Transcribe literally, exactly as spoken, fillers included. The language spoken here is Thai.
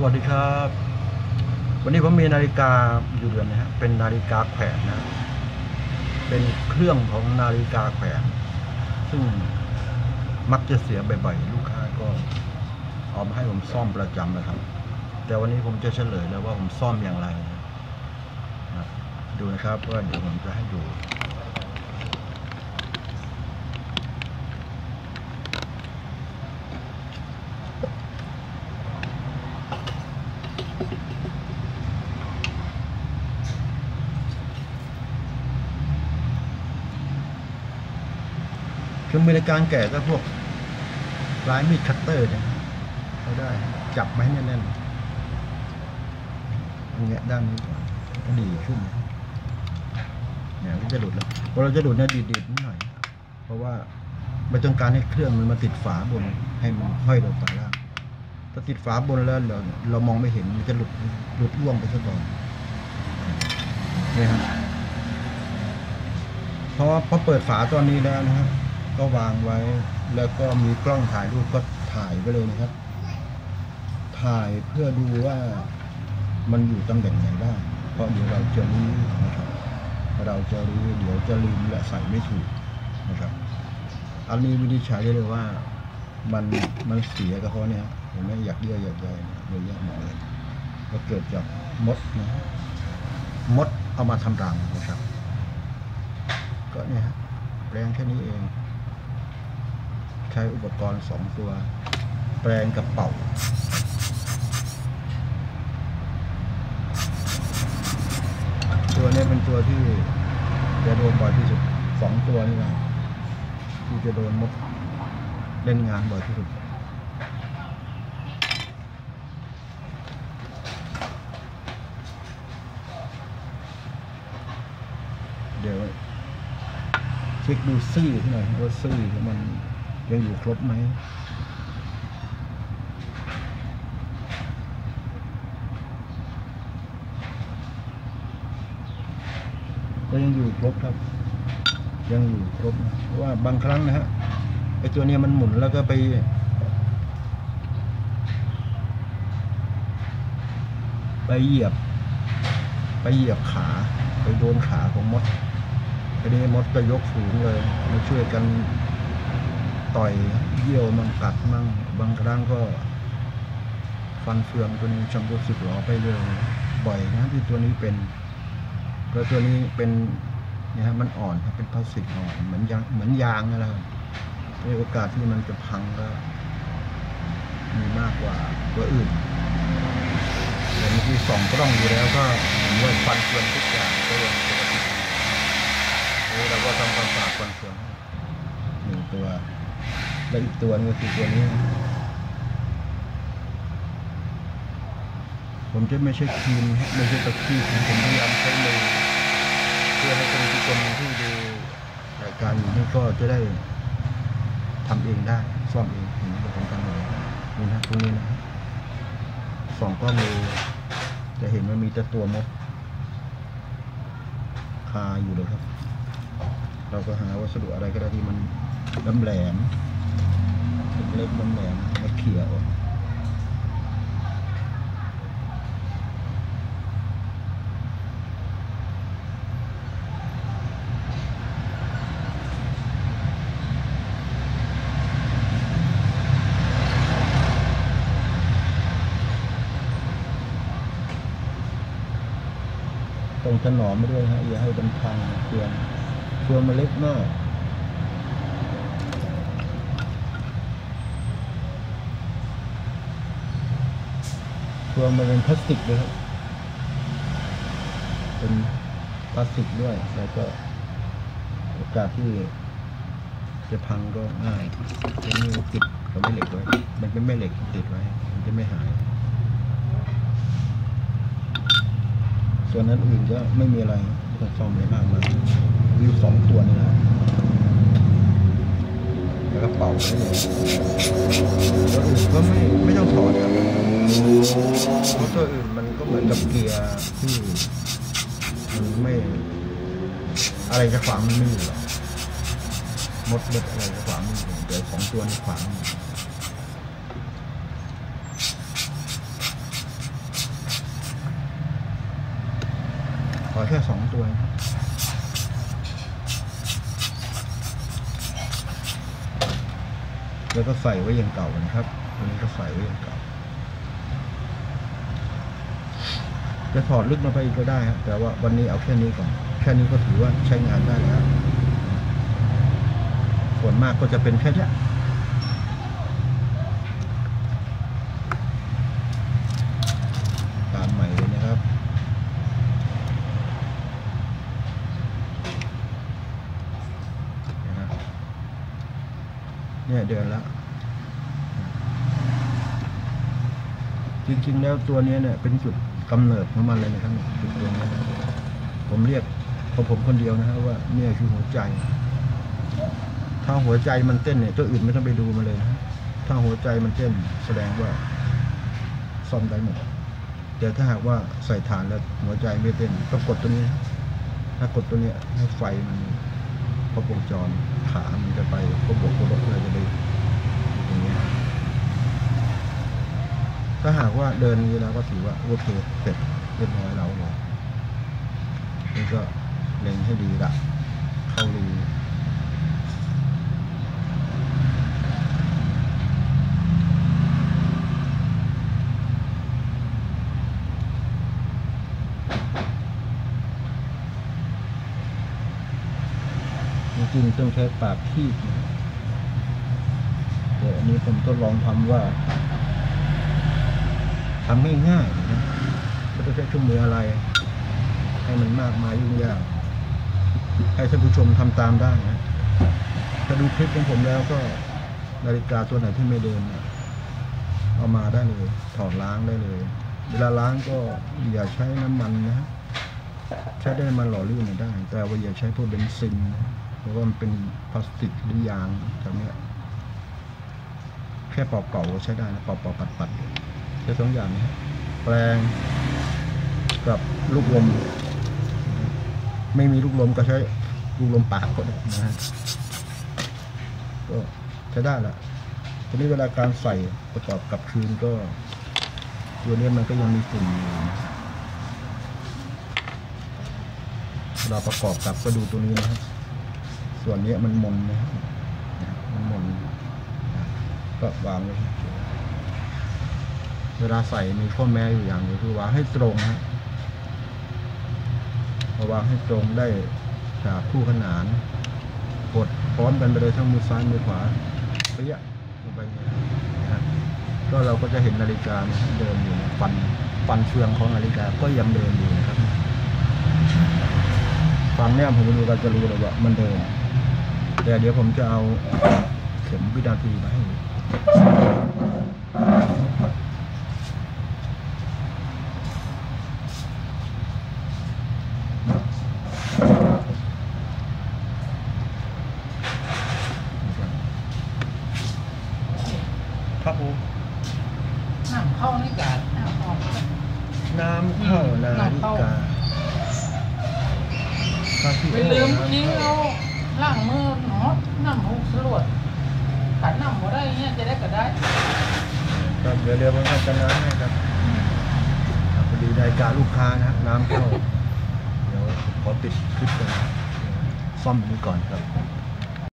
วัสดีครับวันนี้ผมมีนาฬิกาอยู่เรือนนะฮะเป็นนาฬิกาแขวนนะเป็นเครื่องของนาฬิกาแขวนซึ่งมักจะเสียบ่อยๆลูกค้าก็เอามาให้ผมซ่อมประจำนะครับแต่วันนี้ผมจะเฉลยแล้วว่าผมซ่อมอย่างไรนะดูนะครับว่าเดี๋ยวผมจะให้ดูเครื่องมือในการแกะก็พวกปลายมีดคัตเตอร์เนี่ยเราได้จับไว้แน่นๆอย่างเงี้ยด้านนี้ก็ดีขึ้นเนี่ยก็จะหลุดแล้วพอเราจะหลุดเนี่ยดีดๆนิดหน่อยเพราะว่าไม่ต้องการให้เครื่องมันมาติดฝาบนให้มันห้อยลงฝาล่างถ้าติดฝาบนแล้วเราเรามองไม่เห็นมันจะหลุดหลุดร่วงไปซะก่อนนี่ครับเพราะพอเปิดฝาตอนนี้แล้วนะครับก็วางไว้แล้วก็มีกล้องถ่ายรูปก็ถ่ายไปเลยนะครับถ่ายเพื่อดูว่ามันอยู่ตำแหน่งไหนบ้างเพราะเดี๋ยวเราจะรู้นะครับเราจะรู้เดี๋ยวจะลืมและใส่ไม่ถูกนะครับอันนี้วินิจฉัยได้เลยว่ามันมันเสียก็เพราะเนี่ยเห็นไหมอยากเยื่ออยากใยเยอะแยะหมดเลยก็เกิดจากมดนะมดเอามาทำรังนะครับก็เนี่ยฮะแปลงแค่นี้เองใช้อุปกรณ์สองตัวแปรงกับเป่าตัวนี้เป็นตัวที่จะโดนบ่อยที่สุดสองตัวนี่นะที่จะโดนมดเล่นงานบ่อยที่สุดเดี๋ยวเช็คดูซี่หน่อยว่าซี่มันยังอยู่ครบไหมก็ยังอยู่ครบครับยังอยู่ครบนะเพราะว่าบางครั้งนะฮะไอตัวนี้มันหมุนแล้วก็ไปไปเหยียบไปเหยียบขาไปโดนขาของมดทีนี้มดก็ยกสูงเลยมาช่วยกันต่อยเยี่ยวมันกัดมั่งบางครั้งก็ฟันเฟืองตัวนี้ชำรุดสึกหรอไปเรื่อยบ่อยนะที่ตัวนี้เป็นเพราะตัวนี้เป็นเนี่ยฮะมันอ่อนเป็นพลาสติกอ่อนเหมือนยางเหมือนยางนั่นแหละในโอกาสที่มันจะพังก็มีมากกว่าตัวอื่นแต่เมื่อกี้ส่องกล้องอยู่แล้วก็เห็นว่าฟันเฟืองทุกอย่างก็ยังปกติเราก็ทำความสะอาดฟันเฟืองหนึ่งตัวและอีกตัวนึงก็คือตัวนี้ผมจะไม่ใช่ครีมไม่ใช่ตะกี้ผมพยายามใช้มือเพื่อให้คนที่คนที่ดูรายการอยู่นี่ก็จะได้ทำเองได้ซ่อมเองเห็นไหมผมทำเองนี่นะตรงนี้นะสองก็มือจะเห็นว่ามีแต่ตัวมดคาอยู่เลยครับเราก็หาวัสดุอะไรก็ได้ที่มันแหลมเล็กๆแหลมๆมาเขี่ยออกต้องถนอมไม่ด้วยฮะอย่าให้มันพังเฟืองเฟืองมันเล็กมากเฟืองมันเป็นพลาสติกเลยครับเป็นพลาสติกด้วยแล้วก็โอกาสที่จะพังก็ง่ายจะมีติดกับแม่เหล็กไว้มันเป็นแม่เหล็กติดไว้มันจะไม่หายส่วนนั้นอื่นก็ไม่มีอะไรไม่ต้องซ่อมอะไรมากมายวิวสองตัวนี่นะแล้วก็เป่าให้เลยตัวอื่นก็ไม่ไม่ต้องถอดครับเพราะตัวอื่นมันก็เหมือนกับเกียร์ที่มันไม่อะไรจะขวางมันไม่อยู่หรอกมดเล็ดอะไรจะขวางมันอยู่เดี๋ยวสองตัวนี้ขวางขอแค่สองตัวนะครับแล้วก็ใส่ไว้อย่างเก่านะครับตัวนี้ก็ใส่ไว้อย่างเก่าจะถอดลึกมาไปอีกก็ได้ครับแต่ว่าวันนี้เอาแค่นี้ก่อนแค่นี้ก็ถือว่าใช้งานได้แล้วส่วนมากก็จะเป็นแค่นี้ตามใหม่เลยนะครับเนี่ยเดือนแล้วจริงๆแล้วตัวนี้เนี่ยเป็นจุดกำเนิดของมันเลยนะครับจุดตรงนี้นะผมเรียกของผมคนเดียวนะครับว่าเนี่ยคือหัวใจถ้าหัวใจมันเต้นเนี่ยตัวอื่นไม่ต้องไปดูมาเลยนะถ้าหัวใจมันเต้นแสดงว่าซ่อมได้หมดแต่ถ้าหากว่าใส่ฐานแล้วหัวใจไม่เต้นก็กดตัวนี้ถ้ากดตัวนี้ให้ไฟมันครบวงจรขามันจะไปครบบวกครบลบอะไรจะไปอย่างเงี้ยถ้าหากว่าเดินนี้แล้วก็ถือว่าโอเคเสร็จเรียบร้อยแล้วเลยนี่ก็เล็งให้ดีละเข้ารูจริงๆต้องใช้ปากคีบแต่อันนี้ผมทดลองทำว่าทำง่ายๆนะไม่ต้องใช้เครื่องมืออะไรให้มันมากมายยุ่งยากให้ท่านผู้ชมทำตามได้นะถ้าดูคลิปของผมแล้วก็นาฬิกาตัวไหนที่ไม่เดินเอามาได้เลยถอดล้างได้เลยเวลาล้างก็อย่าใช้น้ำมันนะใช้ได้น้ำมันหล่อลื่นได้แต่ว่าอย่าใช้พวกเบนซินนะเพราะว่ามันเป็นพลาสติกหรือยางทำเนี้ยแค่เป่าๆก็ใช้ได้นะเป่าๆปัดๆแค่สองอย่างนี้แปรงกับลูกลมไม่มีลูกลมก็ใช้ลูกลมปากก็ได้นะฮะก็ใช้ได้ละทีนี้เวลาการใส่ประกอบกับคืนก็ตัวนี้มันก็ยังมีฝุ่นอยู่เวลาประกอบกับก็ดูตัวนี้นะครับส่วนนี้มันมนนะครับมันมนก็วางไว้เวลาใส่มีข้อแม้อยู่อย่างนึงคือวางให้ตรงนะพอวางให้ตรงได้ฉากคู่ขนานกดพร้อมกันไปเลยทั้งมือซ้ายมือขวาเปี้ยลงไปนะครับก็เราก็จะเห็นนาฬิกาเดินอยู่ฟันฟันเฟืองของนาฬิกาก็ยังเดินอยู่นะครับฟังเนี่ยผมดูเราจะรู้เลยว่ามันเดินแต่เดี๋ยวผมจะเอาเข็มวินาทีมาให้ครับผมน้ำเข้านาฬิกาน้ำเข้าน้ำเข้านาฬิกาไปลืมทิ้งเอาล่างมือเนาะน้ำหุบสลวดขันน้ำหัวได้เนี่ยจะได้ก็ได้ครับเดี๋ยวเดี๋ยวผมจะน้ำให้ครับพอดีนาฬิกาลูกค้านะน้ำเข้าเดี๋ยวขอปิดคลิปก่อนซ่อมนี้ก่อนครับ